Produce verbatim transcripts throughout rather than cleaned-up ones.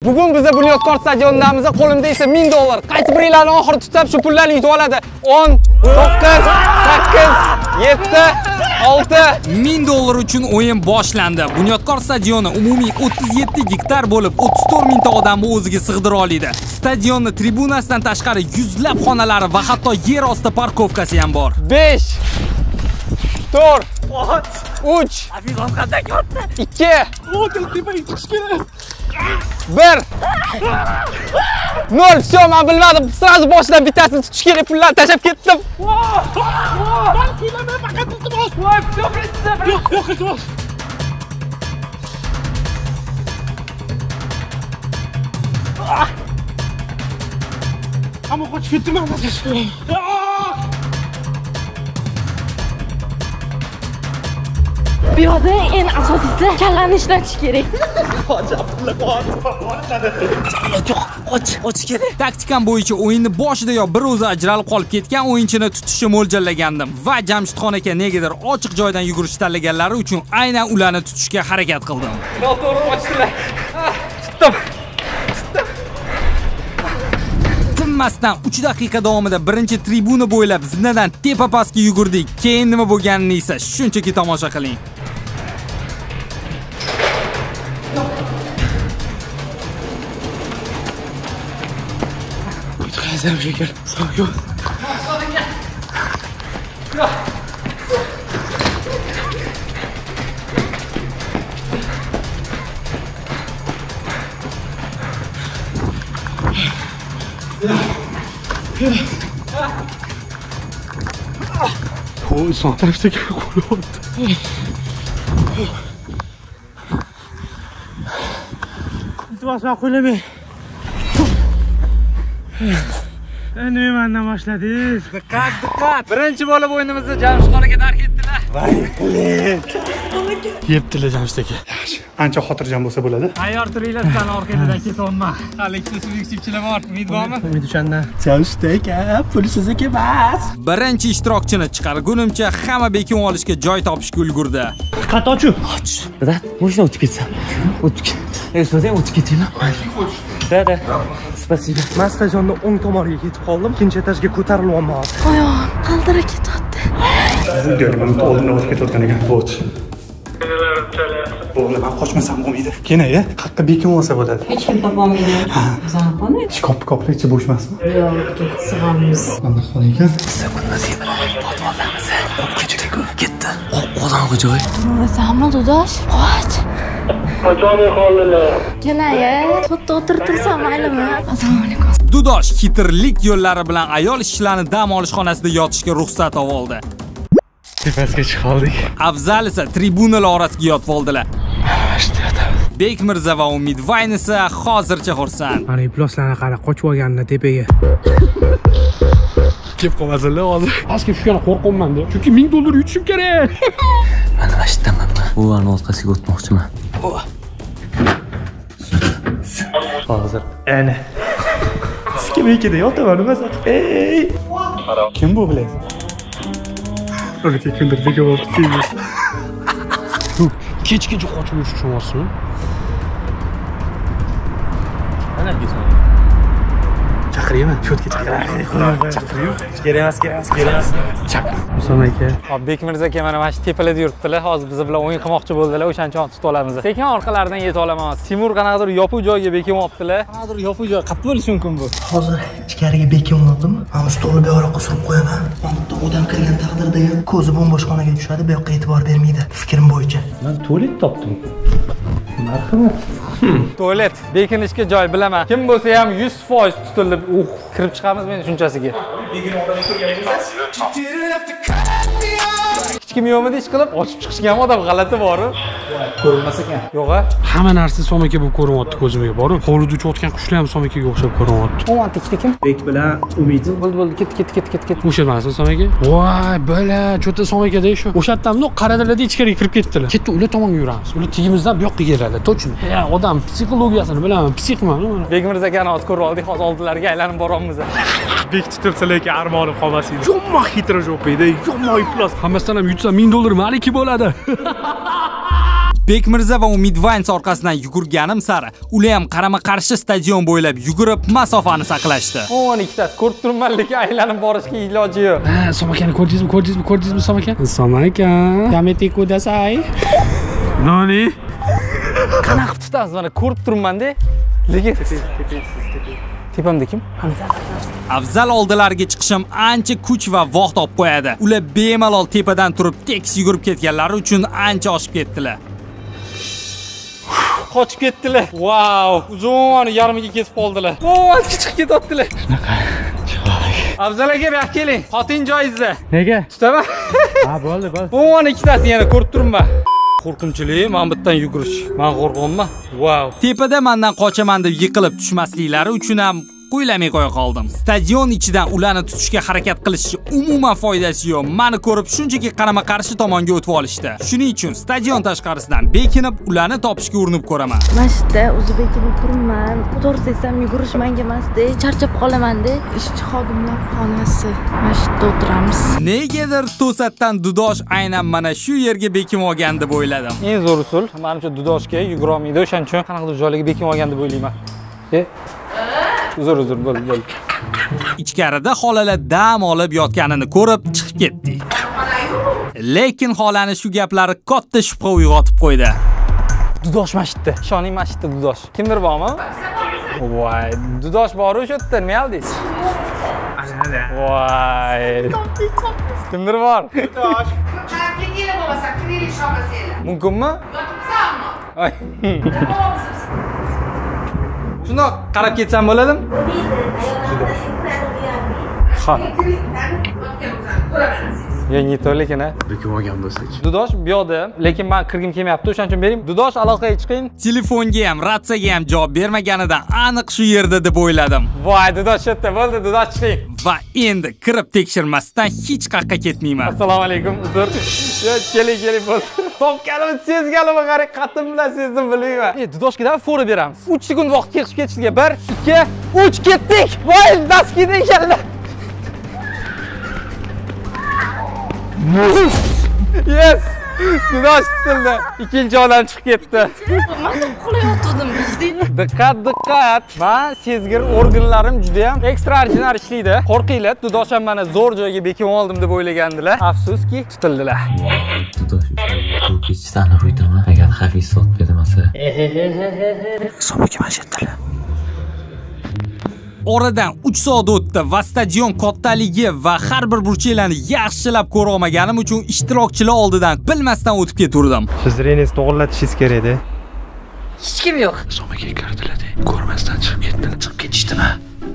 Bugun bizni Bunyodkor stadiondamiz, qo'limda esa ming dollar. Qaysi biringlarni oxiri tutab shu pullarni yutib oladi? o'n, to'qqiz, sakkiz, yetti, olti. ming dollar uchun o'yin boshlandi. Bunyodkor stadioni umumiy o'ttiz yetti gektar bo'lib, o'ttiz to'rt mingta odamni o'ziga sig'dira oladi. Stadionni tribunasidan tashqari yuzlab xonalari va hatto yer osti parkovkasi ham bor. besh, to'rt, uch, ikki, bir, nol. Все, men bilmadim. Sразу boshidan bittasini tutish kerak, pullarni tashab ketdim. Ben kuylamaya fakat iltimos. Yo'q, yo'q, iltimos. Ama qochib ketdim men. Bu yerda eng asosiysi kallani ishlatish kerak. Taktikam bo'yicha o'yinni boshida yo bir o'zi ajralib qolib ketgan o'yinchini tutishni mo'ljallagandim va Jamshidxon aka negadir ochiq joydan yugurish tanlaganlari uchun aynan ularni tutishga harakat qildim. To'g'ri ochdilar. Tutdim. Tinmasdan uch daqiqa davomida birinchi tribuna bo'ylab zinadan tepa pastga yugurdik. Keyin nima bo'lganini esa shunchaki tomosha qiling. Hazır şeker. Sağ ol. O son taraftaki kolu oldu. İltimas ben kulemi. Endi mendan boshladingiz. Diqqat, diqqat. Birinchi bo'lib o'yinimizni Jamshidxon aka tark etdilar. Yeptilar Jamshid aka. Yaxshi. Ancha xotirjam bo'lsa bo'ladi. Tayyor turinglar, san orqadan ketyapman. Hali ikkita subyektivchilar bor. Umid bormi? Umid o'shanda. Jamshid aka, pulsiz aka emas. Birinchi ishtirokchini chiqargunimcha hamma bekin olishga joy topishga ulgurdi. Qat ochu. Och. Dada, moshina o'tib ketsa. O'tib ket. Ey, so'zing o'tib ketinglar. Dada. Spasibo. Men stadionda o'ng tomoniga ketib qoldim. Ikkinchi etajga ko'tarilyapman hozir. Oyog'im qaldirab ketyapti. Gariman oldin o'tib ketayotgan ekan. Bo't. Bo'ldi, men qochmasam bo'lmaydi. Keyin-ya, qayerda bekim olsa bo'ladi. Hech kim topolmaydi. Bizani qani? Kop koplikchi bo'sh emasmi? Yo'q, sig'amiz. Qanday qilgan ekan? Sekundaziga botolamiz. Ketdi-ku. Ketdi. Qozonga joy. Zamon do'dosh, qoch. Qachon qoldilar? Kenaya, to'xta o'tirtirsam maylimi? Assalomu alaykum. Dudosh xitrlik yo'llari bilan ayol ishchilarni dam olish xonasida yotishga ruxsat oldi. Tepasiga chiqib oldik. Afzal esa tribunalar orasiga yotib oldilar. Bekmirza va Umid Vayn esa hozircha xursand. Mana ifloslarni qara, qochib olganini tepaga. Kelib qolmasinlar hozir. Pastga tushgani qo'rqyapman-da. Chunki ming dollar yutishim kerak. Men rashtaman. Bu varni orqasiga o'tmoqchiman. Hozir. Ana. Skimikida yotaman nima? Ey! Kim bu bilaysiz? O'zi kundir bega bo'lib keldi. Kech-kecha qochib yurish uchun olsin. Ana kelsin. Chaqirayman, shotga chaqiraman. Chaqirayman. Kerak emas, kerak emas, kerak emas. Chaqir. Husan aka. Hop, Bekmirza aka mana mana shu tepalarda yuribdilar. Hozir biz bilan o'yin qilmoqchi bo'ldilar. O'shancha tutib olamiz. Sekin orqalaridan yeta olaman. Timur qanaqadir yopuq joyga bekim olibdilar. Qanaqadir yopuq joy qayerda bo'lishi mumkin bu? Hozir ichkariga bekim oldim. Mana stolni bu yoqqa surib qo'yaman. Bitta odam kirgan taqdirda ham ko'zi bo'mbo'sh xonaga tushadi, bu yoqqa e'tibor bermaydi. Fikrim bo'yicha. Men tualet topdim. Marhamat. Tualet, bekinishga joy bilaman. Kim bo'lsa ham yuz foiz tutilib, uh, kirib chiqamiz men shunchasiga. Hech kim yo'qmi ish qilib, ochib chiqishga ham odam g'alati bor-ku. Ko'rinmas ekan. Yo'q-a? Hamma narsa somaka bo'lib ko'rinyapti ko'zimga, borib. Hovlida uchayotgan qushlar ham somakaga o'xshab ko'rinyapti. O'man ikkita kim? Bek bilan Umid. Bo'ldi, bo'ldi, ket, ket, ket, ket, ket. O'sha emasmi somaka? Voy, bala, cho'ta somakada shu. O'sha yerdan qaradilar-da, ichkariga kirib ketdilar. Ketdi, ular tomonga yuramiz. Ular tigimizdan bu yoqqa keladi, точно. Ya, odam psixologiyasini bilaman, psixman. Bekmirza akani hozir ko'rib oldik, hozir oldilariga aylanib boramiz. Bek tutilsa lekin armonim qolmas edi. Yomma xitra jo'paydi, yomma iflos. Hammasidan ham yutsa ming dollar maliki bo'ladi. Bekmirza va Umidvines orqasidan yugurganim sari ular ham qarama-qarshi stadion bo'ylab yugurib masofani saqlashdi. o'n ikkitasi ko'rib turibman, lekin aylanib borishga iloji yo'q. Ha, Somakani ko'rdingizmi? Ko'rdingizmi? Ko'rdingizmi Somakan? Somakan. Kamete kudasai. Noni? Qanaqa qilib tutasiz? Mana ko'rib turibman-da. Lekin tepamda kim? Afzal oldilariga chiqishim ancha kuch va vaqt olib qo'yadi. Ular bemalol tepadan turib tekis yugurib ketganlari uchun ancha oshib ketdilar. Qochib ketdilar. Vau, uzun yarmiga kesib qoldilar. O, chiqib ketyaptilar. Shunaqa. Afzal aka, bu yoqqa keling. Xotin joyingizda. Nega? Tutaman. Ha, bo'ldi, bo'ldi. o'n ikkitasi yana ko'rib turibman. Qo'rqinchli, men bu yerdan yugurish. Men qo'rqonman. Vau. Tepada mendan qochaman deb yiqilib tushmasliklari uchun ham qo'ylamay qo'ya qoldim. Stadion ichidan ularni tutishga harakat qilishning umuman foydasi yo'q. Meni ko'rib shunchaki qarama-qarshi tomonga o'tib olishdi. Shuning uchun stadion tashqarisidan bekinib, ularni topishga urinib ko'raman. Mana shu yerda o'zi bekinib turibman. To'g'risi aytsam, yugurish menga emasda, charchab qolaman-da. Ishchi xodimlar xonasi. Mana shu yerda o'tiramiz. Negadir to'satdan Dudosh aynan mana shu yerga bekim olgan deb o'yladim. Eng zo'r usul, menimcha Dudoshga yugura olmaydi. O'shaning uchun qanaqadir joylarga bekim olgan deb o'ylayman. E? Uzr, uzr, bo'l, bo'l. Ichkarida xolalar dam olib yotganini ko'rib chiqib ketdik. Lekin xolani shu gaplari katta shubha uyg'otib qo'ydi. Dudosh masjidda. Ishoning masjidda Dudosh. Kimdir bormi? Voy, Dudosh bor o'sha yerda, nima aldingiz? Voy. Kimdir bor? Dudosh. Mumkinmi? Ay. Shundoq qarab ketsam bo'ladimi? Ha. Yangi to lekin a. Bekim olgan bo'lsa-chi. Dudosh bu yoqda, lekin men kirgim kelmayapti, o'shaning uchun bering. Dudosh aloqaga chiqing. Telefonga ham, ratsiyaga ham javob bermaganidan aniq shu yerda deb o'yladim. Voy, Dudosh shu yerda bo'ldi, Dudosh chiqing. Va endi kirib tekshirmasdan hech qayerga ketmayman. Assalomu alaykum, uzr. Yo, keling, keling bo'ldi. Topganimni sezganimni qarang, qatim bilan sezdim bilmayman. E, Dudoshga fora beramiz. uch sekund vaqt kelib ketishga. bir, ikki, uch ketdik. Voy, daskida ekanlar. Yes! Dudosh tutildi. Ikkinchi odam chiqib ketdi. Men uxlayotgandim, bizdek. Diqqat, diqqat. Men sezgir organlarim juda ham ekstraordinar ishlaydi. Qo'rqinglar, Dudosh ham meni zo'r joyga bekim oldim deb o'ylagandilar. Afsuski, tutildilar. Dudosh, bu kechdan qo'ydaman. Agar xafiy sot bermasa. So'mga masjidlar. Oradan uch soat o'tdi va stadion kattaligi va har bir burchaklarni yaxshilab ko'ra olmaganim uchun ishtirokchilar oldidan bilmasdan o'tib keturdim. Siz zrengizni to'g'rilatishingiz kerak-da. Hech kim yo'q. Somaga kirdilar-da. Ko'rmasdan chiqib ketdilar. Chiqib ketishdimi?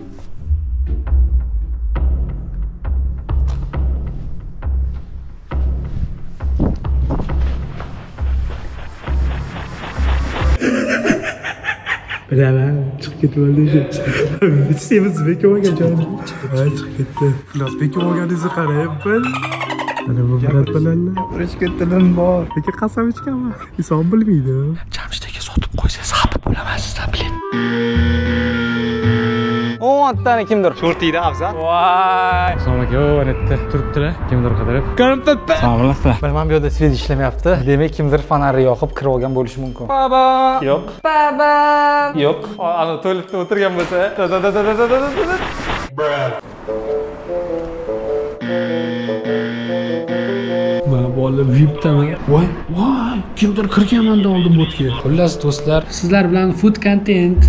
Bilaman, chiqib ketib oldi. Semiz bekim olgan joyda. Ha, chiqib ketdi. Xullas bekim olganingizni qarang, bil. Mana bu bilat bilan urishga tilim bor. Lekin qasam ichganman. Inson bilmaydi. Jamshidga sotib qo'ysangiz xafa bo'lamasizlar, bilib. o'n tani kimdir? Shortiyda Afzal. Voy. Somak, o, anetda turibdilar. Kimdir qidirib. Ko'rib turibdi. Salomlar. Bilmam, bu yerda svet ishlamayapti. Demak, kimdir fonarni yoqib kirib olgan bo'lishi mumkin. Baba. Yo'q. Baba. Yo'q. Ana to'libda o'tirgan bo'lsa. Mana bola V I P'daman. Voy, voy, kimdir kirganman-da oldin botga. Xullas do'stlar, sizlar bilan food content.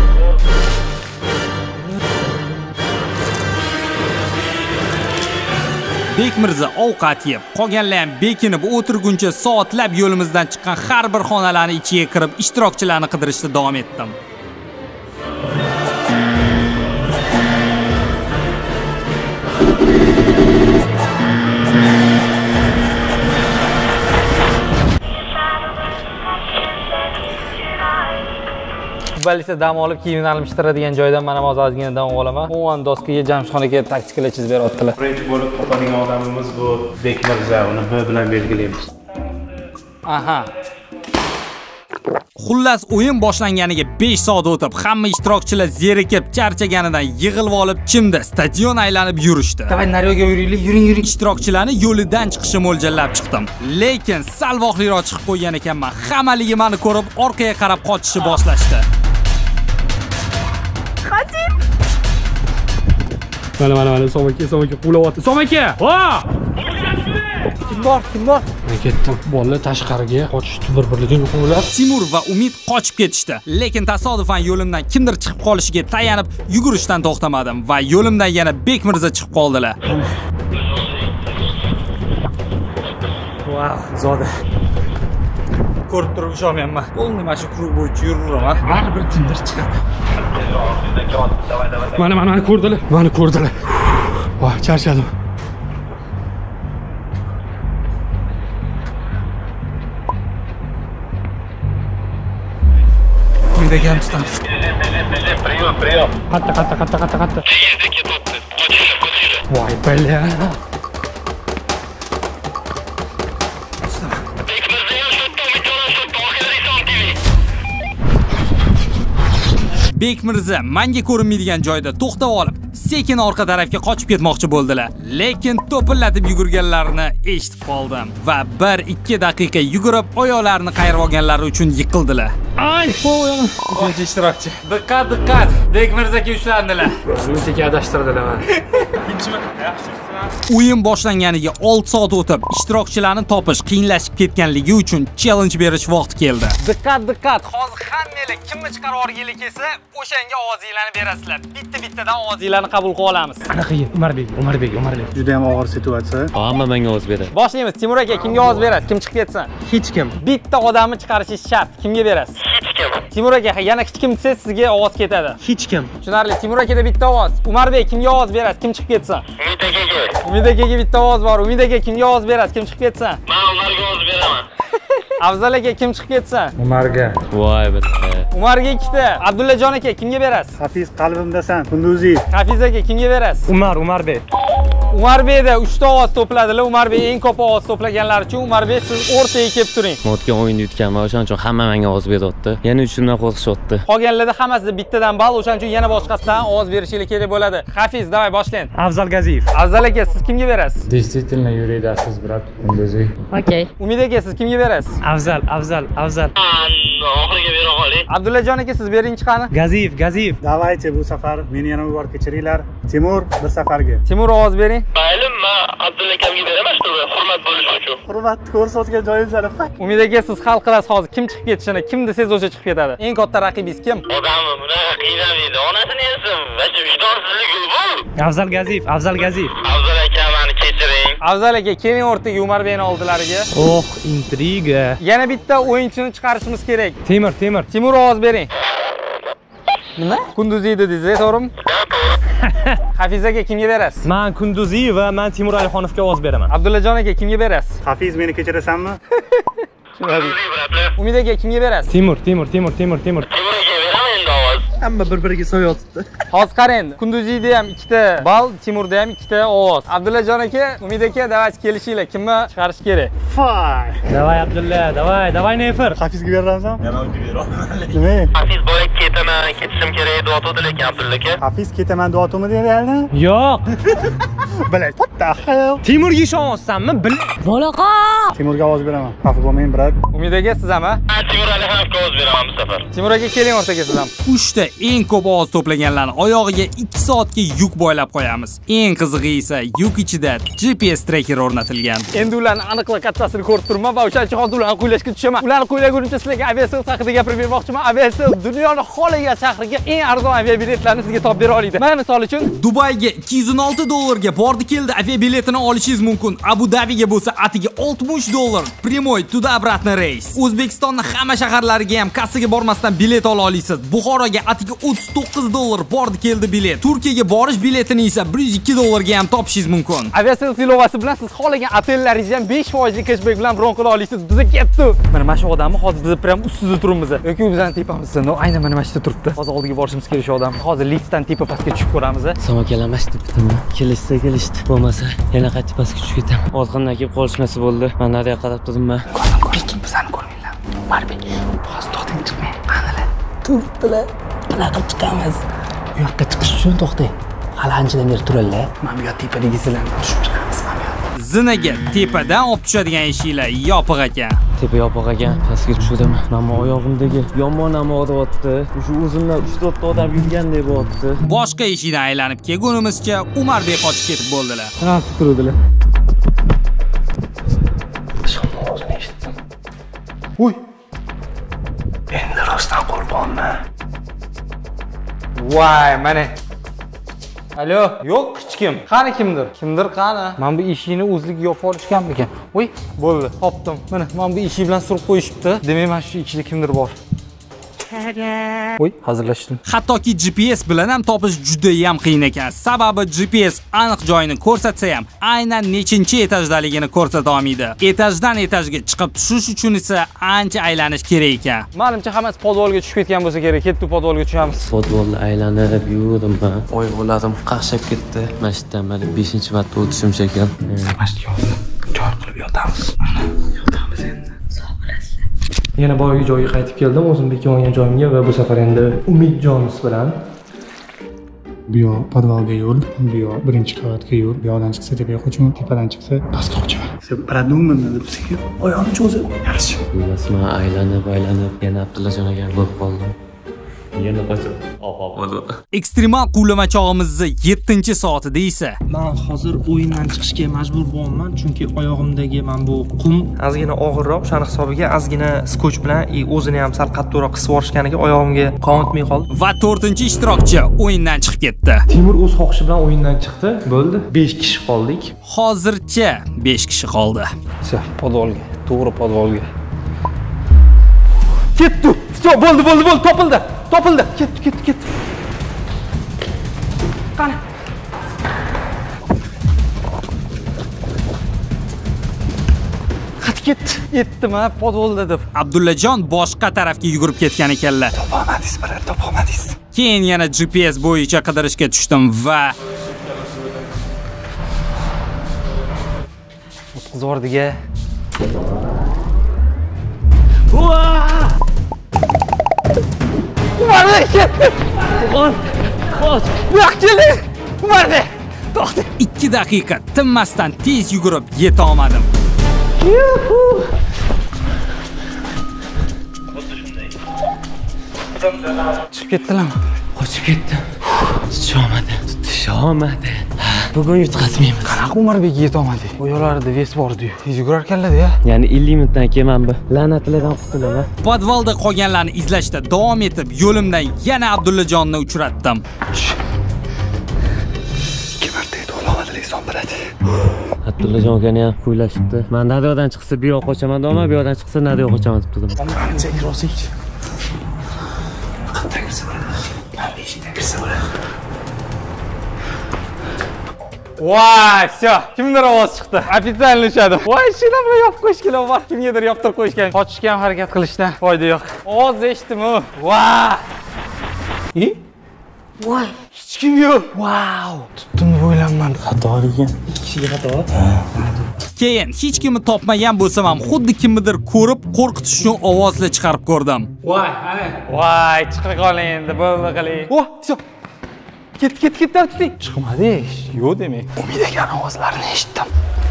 Bekmirza ovqat yeb, qolganlar ham bekinib o'tirguncha soatlab yo'limizdan chiqqan har bir xonalarning ichiga kirib ishtirokchilarni qidirishda davom etdim. Balisa dam olib kiyimni almashtiradigan joydan men ham ozgina dam olaman. Umuman doskaga Jamshidxon aka taktikalar chizib beryaptilar. Birinchi bo'lib topadigan odamimiz bu Bekmirza, uni M bilan belgilaymiz. Aha. Xullas, o'yin boshlanganiga besh soat o'tib, hamma ishtirokchilar zerikib, charchaganidan yig'ilib olib, chimda stadion aylanib yurishdi. Davay, naryoga yuraylik, yuring, yuring. Ishtirokchilarni yo'lidan chiqishni mo'ljallab chiqdim. Lekin sal voqliroq chiqib qo'ygan ekanman. Hammaligi meni ko'rib, orqaga qarab qochishni boshlashdi. Qoching. Mana, mana, mana, Somaka, Somaka qo'layapti. Somaka! Ha! Kim bor, kim bor? Men ketdim. Bolalar tashqariga qochishdi, bir-birlariga yo'qolib. Timur va Umid qochib ketishdi. Lekin tasodifan yo'limdan kimdir chiqib qolishiga tayanib, yugurishdan to'xtamadim va yo'limdan yana Bekmirza chiqib qoldilar. Wow, zoda. Ko'rib turib ishonmayapman. Bo'ldi, mana shu krug bo'yicha yuraveraman. Baribir kimdir chiqadi. Mana, mana, mana ko'rdilar. Mani ko'rdilar. Voy, charchadim. Uydaga ham tutamiz. Прием, прием. Qatta, qatta, qatta, qatta, qatta. Qayerda ketyapti? Qochishlar, qochishlar. Voy, bala. Bekmirza menga ko'rinmaydigan joyda to'xtab olib, sekin orqa tarafga qochib ketmoqchi bo'ldilar. Lekin to'pillatib yugurganlarini eshitib qoldim va bir ikki daqiqa yugurib, oyoqlarini qayirib olganlari uchun yiqildilar. Ay, qo'ying. Uchinchi ishtirokchi. Diqqat, diqqat. Bekmirzaga ushlandilar. O'ziga adashtirdilar meni. Ikkinchimi? Yaxshi. O'yin boshlanganiga olti soat o'tib, ishtirokchilarni topish qiyinlashib ketganligi uchun challenge berish vaqti keldi. Diqqat, diqqat. Hozir hammalar kimni chiqarib olgani kelsa, o'shanga ovozinglarni berasizlar. Bitta-bittadan ovozinglarni qabul qilib olamiz. Anaqa Umarbek, Umarbek, Umarbek. Juda ham og'ir situatsiya. Hamma menga ovoz beradi. Boshlaymiz. Timur aka, kimga ovoz berasiz? Kim chiqib ketsin? Hech kim. Bitta odamni chiqarishingiz shart. Kimga berasiz? Hech kim. Timur aka, yana hech kim desa sizga ovoz ketadi. Hech kim. Tushunarli. Timur akada bitta ovoz. Umarbek, kimga ovoz berasiz? Kim chiqib ketsin? Umid akaga. Umid akaga bitta ovoz bor. Umid aka, kimga ovoz berasiz? Kim chiqib ketsin? Men ularga ovoz beraman. Afzal aka, kim chiqib ketsin? Umarga. Voy bitta. Umarga ikkita. Abdullajon aka, kimga berasiz? Hafiz qalbimdasan. Kunduzi. Hafiz aka, kimga berasiz? Umar, Umarbek. Umarbekda uchta ovoz to'pladilar. Umarbek eng ko'p ovoz to'plaganlar uchun Umarbek siz o'rtaga kelib turing. O'tgan o'yinda yutganman, o'shaning uchun hamma menga ovoz beryapti. Yana uchundan qo'rqishyapti. Qolganlarda hammasi bittadan ball, o'shaning uchun yana boshqasidan ovoz berishingiz kerak bo'ladi. Hafiz, davay boshlang. Afzal Gaziyev. Afzal aka, siz kimga berasiz? Действительно Yuriy Dasiz, brat. Kunduzi. Okay. Umid aka, siz kimga berasiz? Afzal, Afzal, Afzal. Oxiriga bera qoling. Abdullajon aka, siz bering chiqani. Gaziyev, Gaziyev. Davaychi bu safar meni yana yuborib kechiringlar. Timur bir safarga. Timur ovoz bering. Mayli, men Abdulla akamga beraman, shu hurmat bo'lishi uchun. Hurmatni ko'rsatgan joyingizlar. Umid aka, siz hal qilasiz hozir. Kim chiqib ketishini, kim desangiz o'sha chiqib ketadi. Eng katta raqibingiz kim? Odamni bunaqa qiynamaydi. Onasini esim, va vijdonsizlik bu. Afzal Gaziyev, Afzal Gaziyev. Afzal aka, meni kechiring. Afzal aka, keling o'rtaga Umarbekni oldilariga. Oh, intriga. Yana bitta o'yinchini chiqarishimiz kerak. Temur, Temur. Timur ovoz bering. Nima? Kunduzi dedingiz, to'g'rimi? Hafiz aka, kimga berasiz? Men Kunduzi va men Timur Alixonovga ovoz beraman. Abdullajon aka, kimga berasiz? Hafiz, meni kechirasanmi? Umid aka, kimga berasiz? Timur, Timur, Timur, Timur, Timur. Timur aka beraman endi ovoz. Hamma bir-biriga so'yotibdi. Hozir qarang, Kunduzida ham ikkita ball, Timurda ham ikkita ovoz. Abdullajon aka, Umid aka, davay kelishinglar, kimni chiqarish kerak? Fay. Davay Abdulla, davay, davay Nefer. Hafizga beramansan? Men unga beraman. Nima? Hafiz boya ketaman, ketishim kerak deb aytdi lekin Abdulla aka. Hafiz ketaman deb aytdimi deyapti? Yo'q. Bilay, what the hell? Timurga ishonyapsanmi? Bil. Bolaqa. Timurga ovoz beraman. Xafa bo'lmang, brat. Umid aka, siz ham? Men Timur Alixonovga ovoz beraman bu safar. Timur aka, keling o'rtaga siz ham. uchta eng ko'p ovoz to'plaganlarni oyog'iga ikki soatga yuk boylab qo'yamiz. Eng qizig'i esa yuk ichida G P S tracker o'rnatilgan. Endi ularni aniqlik kattasini ko'rib turibman va o'shaning uchun hozir ularni qo'ylashga tushaman. Ularni qo'ylagunimcha sizlarga aviasel haqida gapirib bermoqchiman. Aviasel dunyoning xohlagan shahriga eng arzon aviabiletlarni sizga topib bera oladi. Mana misol uchun Dubayga ikki yuz o'n olti dollarga bordi keldi aviabiletini olishingiz mumkin. Abu Dabiga bo'lsa atiga oltmish dollar. Прямой tуда-обратный reys. O'zbekistonning hamma shaharlariga ham kassaga bormasdan bilet ola olasiz. Buxoroga atiga o'ttiz to'qqiz dollar bordi keldi bilet. Turkiyaga borish biletini esa bir yuz ikki dollarga ham topishingiz mumkin. Aviasel ilovasi bilan siz xohlagan otellaringizni ham besh foiz cashback bilan bron qila olasiz. Bizga ketdi. Mana mana shu odamni hozir biz prям ustida turibmiz. Yoki u bizning tepamizda. No, aynan mana mana shu turibdi. Hozir oldiga borishimiz kerak shu odam. Hozir liftdan tepa pastga tushib ko'ramiz. Samokalamash debdimi? Kelishsa kelishdi. Bo'lmasa yana qaytib pastga tushib ketaman. Orqamdan kelib qolishmasi bo'ldi. Men nariga qarab turdim men. Lekin bizani ko'rmanglar. Marbek, hozir to'xting. chiqmang. Qanilar. Turibdilar. Qanaqa chiqamiz? Bu yoqqa chiqish uchun to'xtang. Hali anchadan beri turadilar. Mana bu yoq tepadagi sizlarni tushib chiqamiz mana. Zinaga tepadan olib tushadigan eshiklar yopiq ekan. Tepa yopiq ekan, pastga tushdim. Mana oyog'imdagi yomon ham og'riyapti. Shu o'zimdan uch to'rt ta odam yurgandek bo'lyapti. Boshqa eshikdan aylanib kelgunimizcha Umarbek qochib ketib bo'ldilar. Qanaqa turadilar? Shomon o'zini eshitdim. Uy. Endi rostdan qurbonman. Voy, mana. Alo, yo'q hech kim. Qani kimdir? Kimdir qani? Men bu eshikni o'zligi yopib olishganmikan? Voy, bo'ldi, topdim. Mana, men bu eshik bilan surib qo'yishibdi. Demak, mana shu ichida kimdir bor. Voy, hazırlashdim. Hattoki G P S bilan ham topish juda ham qiyin ekan. Sababi G P S aniq joyini ko'rsatsa ham, aynan nechinchi etajdaligini ko'rsata olmaydi. Etajdan etajga chiqib tushish uchun esa ancha aylanish kerak ekan. Menimcha hammasi podvolga tushib ketgan bo'lsa kerak. Ketdi podvolga tushamiz. Podvolni aylanib yurdim men. Oyoqlarim qaqshab ketdi. Mana shu yerdan mana beshinchi marta o'tishim ekan. Mana shu yo'lni joy qilib yotamiz. Mana yotamiz endi. Yana boyagi joyga qaytib keldim, o'zim bekib olgan joyimga va bu safar endi Umidjonimiz bilan bu yoq podvalga yo'l, bu yoq birinchi qavatga yo'l. Bu yoqdan chiqsa tepaga qochaman, tepadan chiqsa pastga qochaman. Sen продуман deb sizga oyog'ini cho'zib yaxshi. Bilasizmi, aylanib aylanib yana Abdullajon aka bo'lib qoldim. Yana qochib opa bo'ldi. Ekstremal quvlama chog'imizni yettinchi soatida esa Men hozir o'yindan chiqishga majbur bo'laman, chunki oyog'imdagi men bu qum ozgina og'irroq, o'shaning hisobiga ozgina skoch bilan o'zini ham sal qattiqroq qisib yorishganiga oyog'imga qonatmay qoldi. va to'rtinchi ishtirokchi o'yindan chiqib ketdi. Timur o'z xohishi bilan o'yindan chiqdi. Bo'ldi. besh kishi qoldik. Hozircha besh kishi qoldi. Все, podvolga, to'g'ri podvolga. Ketdi. Все, bo'ldi, bo'ldi, bo'ldi, topildi. Topildi. Ketdi, ketdi, ketdi. Qani. Qat ketdi. Yetdimi, podvolda deb. Abdullajon boshqa tarafga yugurib ketgan ekanlar. Topolmadingiz, birar topolmadingiz. Keyin yana G P S bo'yicha qidirishga tushdim va O'tkazordiga. Umarda ketdi. Qo'l. Qo'l. Yaxshili. Umarda. To'xta. ikki daqiqa tinmasdan tez yugurib yeta olmadim. Chiqib ketdilarmi? Qochib ketdi. Tusholmadi. Tusholmadi. Bugun yutqazmaymiz. Qanaqa Umarbek yeta olmadik? Bu yo'llarda ves bor-ku. Yugurar ekanlar-da. Ya'ni ellik minutdan keyin men bu la'natlardan qutulaman. Podvalda qolganlarni izlashda davom etib, yo'limdan yana Abdulajonni uchratdim. ikki marta yetib olmadingiz, son biladi. Abdullajon akani ham kuylashibdi. Men nariyoqdan chiqsa bu yoqqa qochaman deyman, bu yoqdan chiqsa nariyoqqa qochaman deb turdim. Qancha kirosik. Qancha kirsa bo'ladi. Men beshikdan kirsa bo'ladi. Voy, все, kimdir ovoz chiqdi. Ofitsialni ushadi. Voy, shina bilan yopib qo'yishgan bor. Kimgadir yoptirib qo'yishgan. Qochishga ham harakat qilishdan foyda yo'q. Ovoz eshitdim-ku. Voy. E? Voy, hech kim yo'q. Wow, tutdim deb o'ylayman. Xato ekan. Ikki kishiga xato. Keyin hech kimni topmagan bo'lsam ham xuddi kimnidir ko'rib qo'rqitish uchun ovozli chiqarib ko'rdim. Voy, ana. Voy, chiqib qoling endi, bo'ldi qiling. Oh, все. Ket, ket, ket, tuting. Chiqmadi. Yo'q demak. Umid aka ovozlarini eshitdim.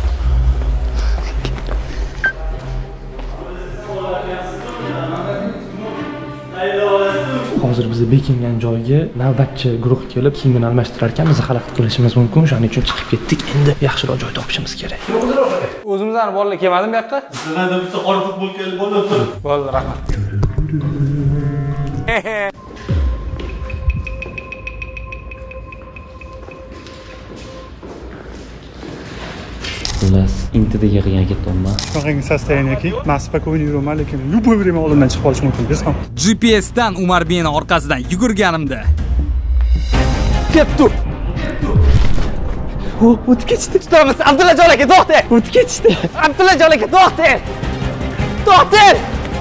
Hozir biz bekingan joyga navbatchi guruh kelib kiyimini almashtirar ekan, biz xalaqit qilishimiz mumkin. Shuning uchun chiqib ketdik. Endi yaxshiroq joy topishimiz kerak. O'zimizdan bolalar kelmadim bu yoqqa. Sizlarda bitta qora futbol kelib bo'ldi. Bo'ldi, rahmat. Xullas, intidagi qilgan ketdim-man. Shunaqangi состоянияki, men spokойно yuraman, lekin любой время oldimdan chiqib qolish mumkin. Biz ham G P S'dan Umarbekning orqasidan yugurganimda Ketdi. O, o'tib ketdi. Tutamiz. Abdullajon aka, to'xtang. O'tib ketdi. Abdullajon aka, to'xtang. To'xtang.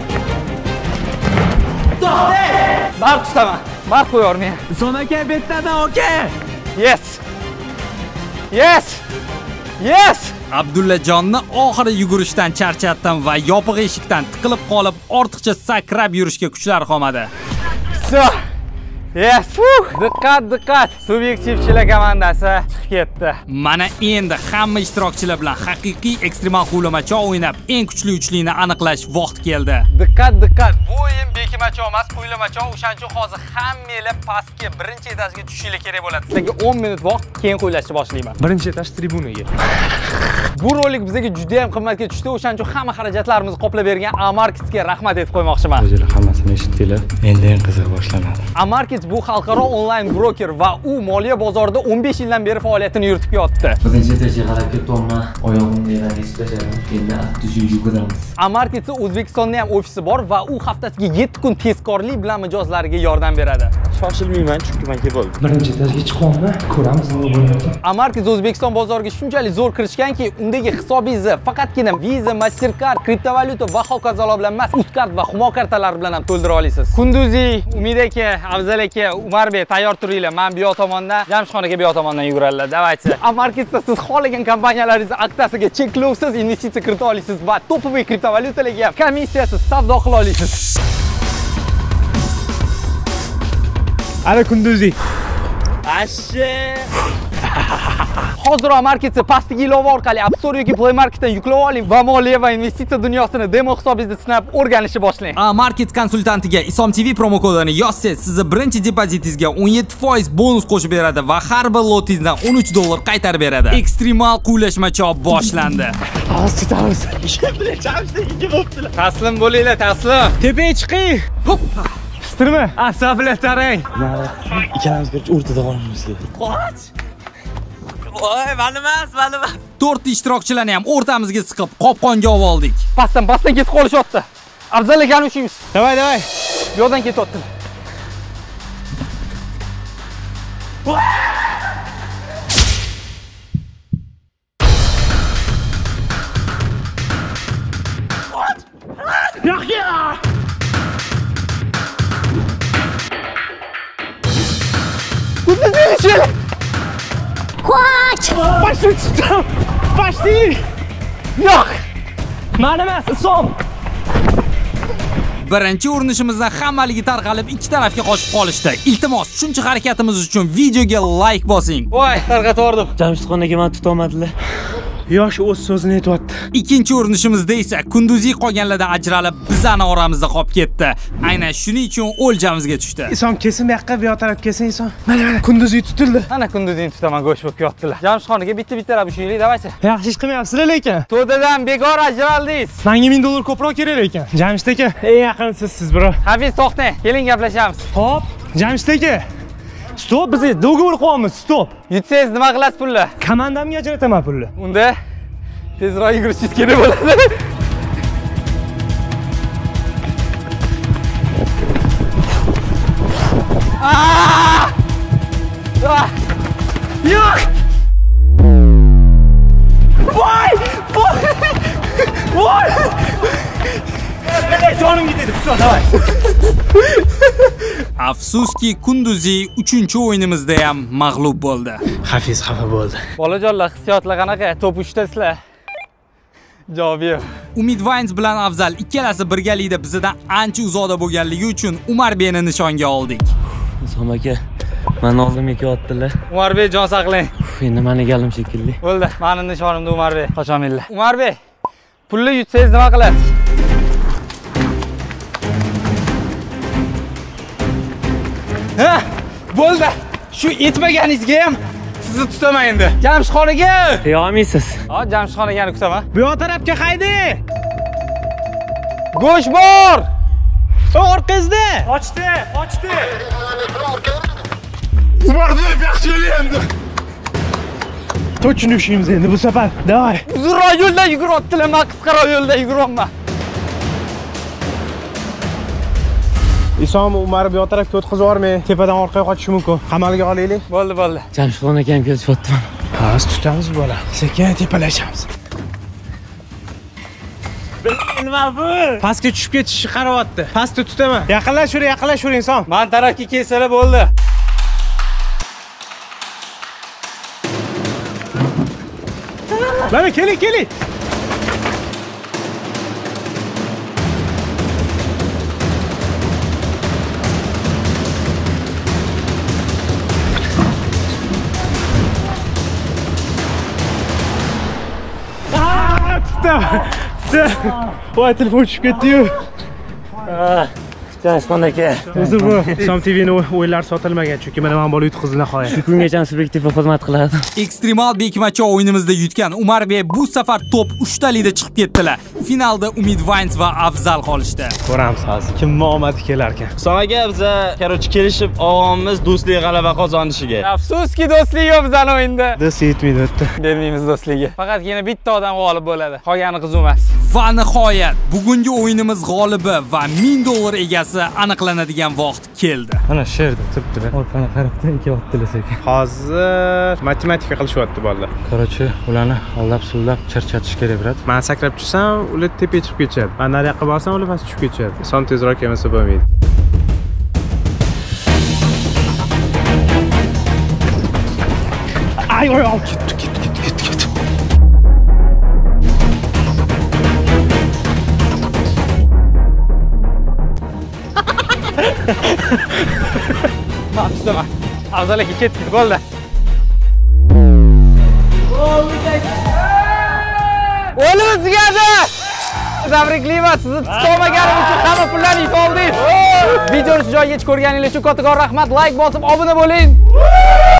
To'xtang. Bar tutaman. Bar qo'yormen. Son aka betdan aka. Yes. Yes. Yes. Abdullajonni oxiri yugurishdan charchatdim va yopiq eshikdan tiqilib qolib, ortiqcha sakrab yurishga kuchlar qolmadi. So, yes, diqqat, diqqat. Subyektivchilar komandasi chiqib ketdi. Mana endi hamma ishtirokchilar bilan haqiqiy ekstremal quvlamacho o'ynab, eng kuchli uchlikni aniqlash vaqti keldi. Diqqat, diqqat. Bu o'yin bekimacho emas, quvlamacho. O'shancha hozir hammanglar pastga birinchi etajga tushishinglar kerak bo'ladi. Sizlarga o'n minut vaqt, keyin qo'ylashni boshlayman. Birinchi etaj tribunaga. Bu rolik bizga juda ham qimmatga tushdi. O'shancha hamma xarajatlarimizni qoplab bergan Amarketsga rahmat aytib qo'ymoqchiman. O'zinglar hammasini eshitdinglar. Endi eng qizig'i boshlanadi. Amarkets bu xalqaro onlayn broker va u moliya bozorida o'n besh yildan beri faoliyatini yuritib yotdi. Birinchi etajga qarab ketdim, oyog'imni yana ishlashadi. Endi aftushi yuguramiz. Amarketsda O'zbekistonda ham ofisi bor va u haftasiga yetti kun tezkorlik bilan mijozlariga yordam beradi. Shoshilmayman, chunki men keldim. Birinchi etajga chiqyapman, ko'ramiz nima bo'layotgan. Amarkets O'zbekiston bozoriga shunchalik zo'r kirishganki, undagi hisobingizni faqatgina Visa, Mastercard, kriptovalyuta va hokazolar bilan emas, Uzcard va Humo kartalari bilan ham to'ldira olasiz. Kunduzi, Umid aka, Afzal aka, Umarbek tayyor turinglar. Men bu yoq tomondan, Jamshidxon aka bu yoq tomondan yuguradilar. Davaychi. Amarketsda siz xohlagan kompaniyalaringiz aksiyasiga cheklovsiz investitsiya kirita olasiz va topoviy kriptovalyutalarga ham komissiyasiz savdo qila olasiz. Ana Kunduzi. Ashe. Hozir Amarketsda pastdagi ilova orqali App Store yoki Play Marketdan yuklab oling va moliya va investitsiya dunyosini demo hisobingizda sinab o'rganishni boshlang. Amarkets konsultantiga Isom T V promo kodini yozsangiz, sizni birinchi depozitingizga o'n yetti foiz bonus qo'shib beradi va har bir lotingizdan o'n uch dollar qaytarib beradi. Ekstremal quvlashmacho boshlandi. Astitamiz. Taslim bo'linglar, taslim. Tepaga chiqing. Hoppa. Pistirma. Asablatarang. Ikkalamiz bir o'rtada qolamiz. Qoch. Voy, mani emas, mani emas. to'rtta ishtirokchilarni ham o'rtamizga siqib, qopqonga oldik. Pastdan, pastdan ketib qolishyapti. Afzal akani ushimiz. Davay, davay. Bu yoqdan ketyapti. Yaxya! Kunduzi, Qoch! Başını tuttum. Başlayın. yo'q. Mani emas, Isom. Birinchi urinishimizda hammaligi tarqalib ikki tarafga qochib qolishdi. Iltimos, shuncha harakatimiz uchun videoga like bosing. Voy, tarqatib yubordim. Jamshidxon aka meni tuta olmadilar. Yosh o'z so'zini aytyapti. Ikkinchi urinishimizda esa Kunduzi qolganlardan ajralib bizani oramizda qolib ketdi. Aynan shuning uchun o'ljamizga tushdi. Isom kesin bu yoqqa, bu yoq taraf kelsin Isom. Mana mana Kunduzi tutildi. Ana Kunduzini tutaman, go'sht bo'lib yotdilar. Jamshidxon aka bitta-bittalab ushlaylik, davaychi. Yaxshi ish qilmayapsizlar lekin. To'dadan bekor ajraldingiz. Menga ming dollar ko'proq kerak ekan. Jamshid aka, eng yaqinsiz siz bro. Hafiz to'xtang, keling gaplashamiz. Hop, Jamshid aka. Stop, biz dogovor qo'yamiz, stop. Yutsangiz nima qilasiz pulni? Komandamga ajrataman pulni. Unda tezroq yugurishingiz kerak bo'ladi. Ah! Yo'q! Voy! Voy! Voy! Jonim ketadi, ustod, davay. Afsuski, Kunduzi uchinchi o'yinimizda ham mag'lub bo'ldi. Hafiz xafa bo'ldi. Bolajonlar, hissiyotlar qanaqa? Top uchtasizlar. Javob yo'q. Umid Vines bilan Afzal ikkalasi birgalikda bizdan ancha uzoqda bo'lganligi uchun Umarbekni nishonga oldik. Isom aka, meni oldimga kelyaptilar. Umarbek, jon saqlang. Endi meni galim shekilli. Bo'ldi, meni nishonimda Umarbek. Qochaminlar. Umarbek, pulni yutsangiz nima qilasiz? Ha, bo'ldi. Shu etmaganingizga ham sizni tutaman endi. Jamshidxon aka. Teya olmaysiz. Ha, Jamshidxon akani kutaman. Bu yoq tarafga qaydi? Go'sht bor. Orqangizda. Ochdi, ochdi. Umarbek yaxshi endi. Точно ushlaymiz endi bu safar. Davay. Uzunroq yo'lda yuguryaptilar, men qisqaroq yo'lda yuguryapman. Isom Umar bu yoq tarafga o'tkazib yubormay, tepadan orqaga qochishi mumkin. Qamalga olaylik. Bo'ldi, bo'ldi. Jamshidxon akam kelishyapti. Ha, biz tutamiz bola. Sekin tepalashamiz. Nima bu? Pastga tushib ketishni qarayapti. Pastda tutaman. Yaqinlashur, yaqinlashur inson. Men tarafga kelsalar bo'ldi. Mana keling, keling. Voy, telefon tushib ketdi-yu. Janishqon aka. O'zi bu Som T V'ning o'yinlari sotilmagan, chunki mana men bola yutqizdi nihoyat. Shu kungacha subyektiv xizmat qiladi. Ekstremal bekmachi o'yinimizda yutgan Umarbek bu safar top uchtalikda chiqib ketdilar. Finalda Umid Vines va Afzal qolishdi. Ko'ramiz hozir kimning omadi kelar ekan. Husan aka biza, qarochi kelishib, og'amiz do'stlik g'alaba qozonishiga. Afsuski do'stlik yo'q bizning o'yinda. Do'st yetmaydi o'tdi. Bermaymiz do'stligi. Faqatgina bitta odam g'olib bo'ladi. Qolgani qiz emas. Va nihoyat bugungi o'yinimiz g'olibi va ming dollar egasi aniqlanadigan vaqt keldi. Mana shu yerda turibdi. Orqani qarabdan ikki vaqt tilasak. Hozir matematika qilishyapti bolalar. Qarachi, ularni allab-sullab charchatish kerak, brat. Men sakrab tushsam, ular tepaga chiqib ketishadi. Men nariyoqqa borsam, ular pastga tushib ketishadi. Son tezroq kelmasa bo'lmaydi. Ay, oy, oy, ketdi, ketdi, ketdi, ketdi, ketdi. Maqsad. Afzal aka ketdi, golda. O'lim tugadi. Tabriklayman, sizni tutolmaganim uchun hamma pullarni yutib oldingiz. Videoni shu joygacha ko'rganingiz uchun kattakon rahmat. Like bosib, obuna bo'ling.